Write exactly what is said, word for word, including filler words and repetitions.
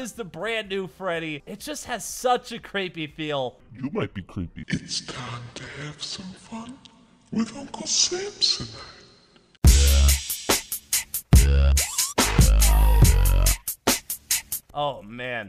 is the brand new Freddy. It just has such a creepy feel. You might be creepy. It's time to have some fun with Uncle Samson. Oh, man.